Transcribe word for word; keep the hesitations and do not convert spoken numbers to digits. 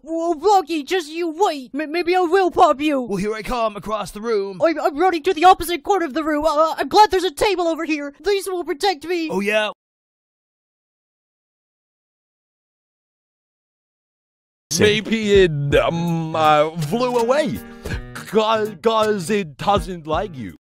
Whoa, Bloggy, just you wait. M maybe I will pop you. Well, here I come across the room. I'm, I'm running to the opposite corner of the room. Uh, I'm glad there's a table over here. These will protect me. Oh, yeah? Maybe it um, uh, flew away. Cause it doesn't like you.